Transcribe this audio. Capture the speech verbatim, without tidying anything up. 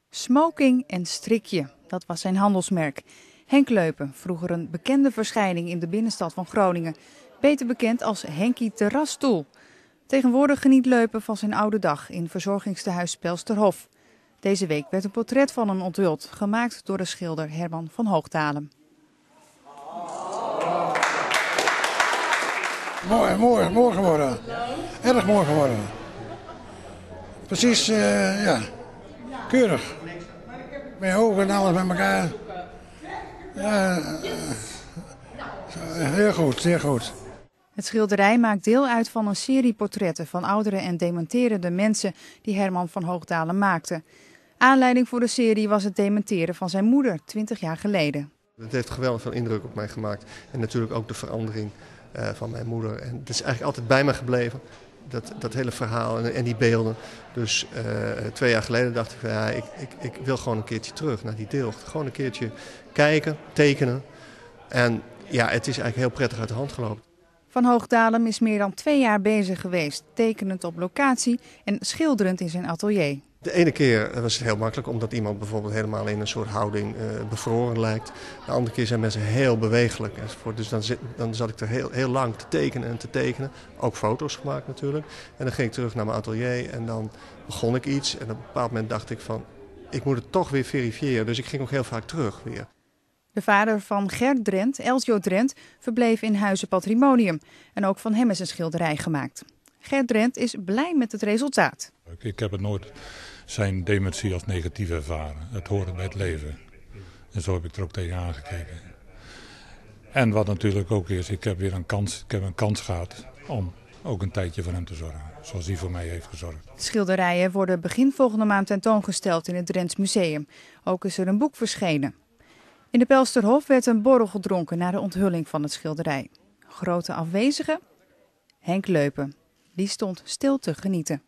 Smoking en strikje, dat was zijn handelsmerk. Henk Leupen, vroeger een bekende verschijning in de binnenstad van Groningen. Beter bekend als Henkie Terrasstoel. Tegenwoordig geniet Leupen van zijn oude dag in verzorgingstehuis Pelsterhof. Deze week werd een portret van hem onthuld, gemaakt door de schilder Herman van Hoogdalem. Mooi, mooi, mooi geworden. Erg mooi geworden. Precies, uh, ja, keurig. Met ogen en alles met elkaar. Ja, uh, heel goed, zeer goed. Het schilderij maakt deel uit van een serie portretten van oudere en dementerende mensen die Herman van Hoogdalem maakte. Aanleiding voor de serie was het dementeren van zijn moeder, twintig jaar geleden. Het heeft geweldig veel indruk op mij gemaakt. En natuurlijk ook de verandering uh, van mijn moeder. En het is eigenlijk altijd bij me gebleven, dat, dat hele verhaal en, en die beelden. Dus uh, twee jaar geleden dacht ik, van, ja, ik, ik, ik wil gewoon een keertje terug naar die deelcht. Gewoon een keertje kijken, tekenen. En ja, het is eigenlijk heel prettig uit de hand gelopen. Van Hoogdalem is meer dan twee jaar bezig geweest, tekenend op locatie en schilderend in zijn atelier. De ene keer was het heel makkelijk, omdat iemand bijvoorbeeld helemaal in een soort houding uh, bevroren lijkt. De andere keer zijn mensen heel bewegelijk enzovoort. Dus dan, zit, dan zat ik er heel, heel lang te tekenen en te tekenen. Ook foto's gemaakt natuurlijk. En dan ging ik terug naar mijn atelier en dan begon ik iets. En op een bepaald moment dacht ik van, ik moet het toch weer verifiëren. Dus ik ging ook heel vaak terug weer. De vader van Gert Drent, Elsjo Drent, verbleef in Huizen Patrimonium. En ook van hem is een schilderij gemaakt. Gert Drent is blij met het resultaat. Ik heb het nooit zijn dementie als negatief ervaren. Het hoort bij het leven. En zo heb ik er ook tegenaan gekeken. En wat natuurlijk ook is, ik heb weer een kans, ik heb een kans gehad om ook een tijdje voor hem te zorgen. Zoals hij voor mij heeft gezorgd. Schilderijen worden begin volgende maand tentoongesteld in het Drents Museum. Ook is er een boek verschenen. In de Pelsterhof werd een borrel gedronken na de onthulling van het schilderij. Grote afwezige? Henk Leupen. Die stond stil te genieten.